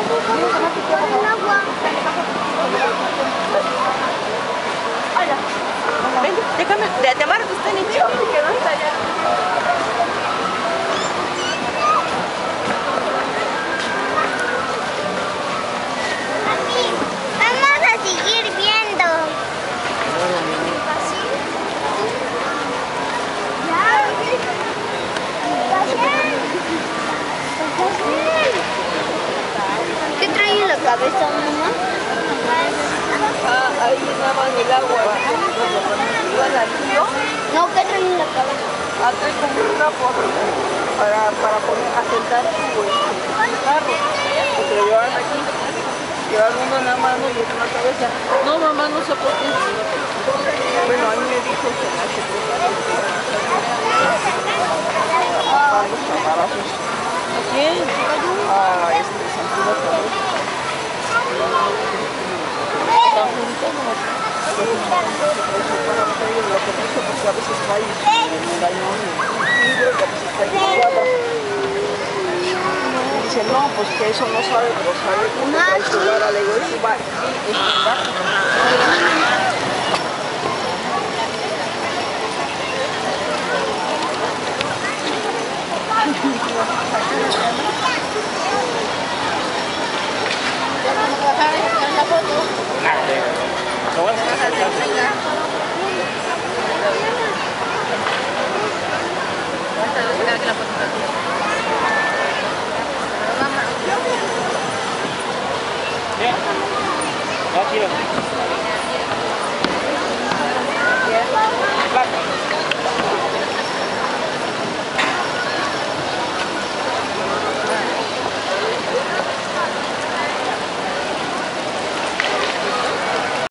El agua. Hola. Ven, déjame, te amarro tus tenis, chico, que no está allá. Vamos a seguir viendo. ¿Qué trae en la cabeza, mamá? Ahí nada más el agua. ¿Iban al río? No, ¿qué trae en la cabeza? Trae como un trapo para poner a sentar tu carro. Porque lo llevaban aquí. Llevaron uno en la mano y otro en la cabeza. No, mamá, no sé por qué. Bueno, a mí me dijo que me hace tapar los camarazos. ¿A quién? A Santino Carlos. Lo que dijo, porque a veces cae en un dañón y creo que a veces cae en un cuadro. Y dice, no, pues que eso no sabe, pero sabe que trae su vara. Le digo, eso va aquí, esto va. No, quiero.